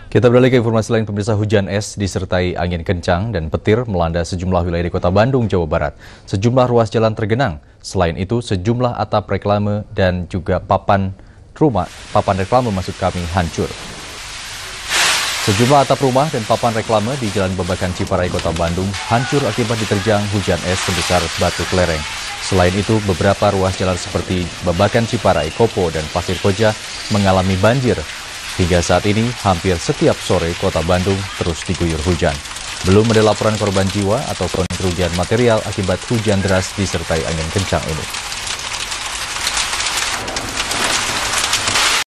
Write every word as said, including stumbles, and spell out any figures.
Kita beralih ke informasi lain, pemirsa. Hujan es disertai angin kencang dan petir melanda sejumlah wilayah di Kota Bandung, Jawa Barat. Sejumlah ruas jalan tergenang. Selain itu, sejumlah atap reklame dan juga papan rumah, papan reklame maksud kami hancur. Sejumlah atap rumah dan papan reklame di Jalan Babakan Ciparai, Kota Bandung hancur akibat diterjang hujan es sebesar batu kelereng. Selain itu, beberapa ruas jalan seperti Babakan Ciparai, Kopo, dan Pasir Koja mengalami banjir. Hingga saat ini, hampir setiap sore Kota Bandung terus diguyur hujan. Belum ada laporan korban jiwa ataupun kerugian material akibat hujan deras disertai angin kencang ini.